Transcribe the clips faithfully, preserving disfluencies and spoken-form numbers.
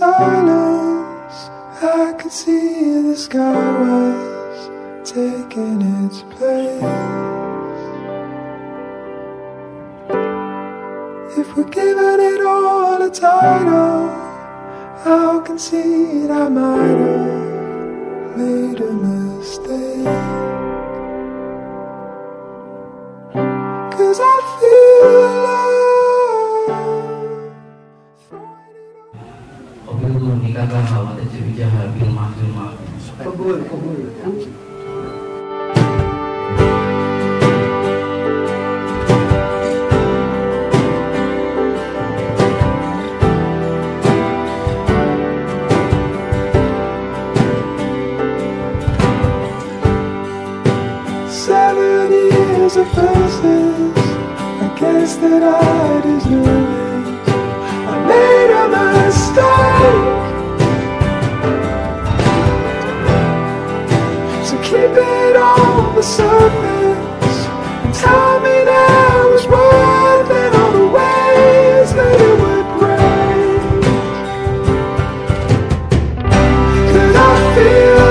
silence, I could see the sky was taking its place. If we're giving it all a title, I'll concede I might have made a mistake. 'Cause I feel seven years of verses, I guess that I deserve it. I made a mistake, so keep it on the surface and tell me that it was worth it, all the ways that it would break. 'Cause I feel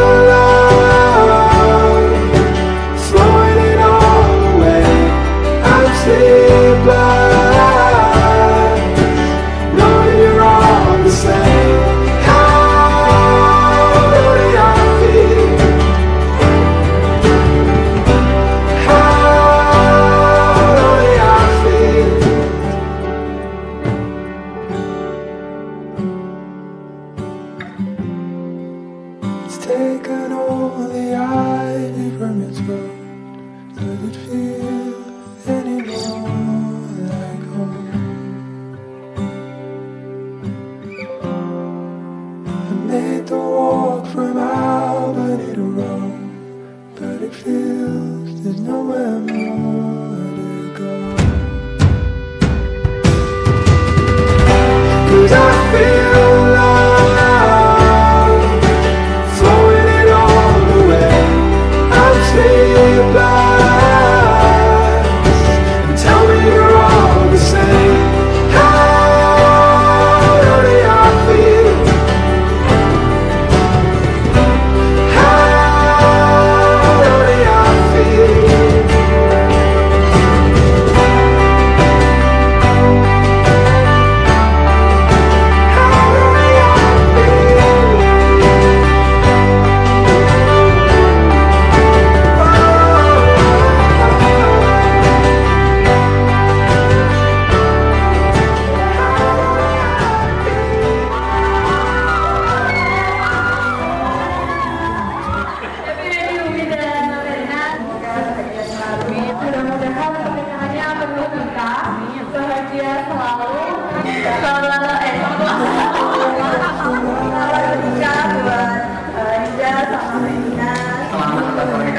taken all the ivy from its road. Does it feel anymore like home? I made the walk from Albany to Rome, but it feels there's nowhere more to go. 'Cause I feel Selamat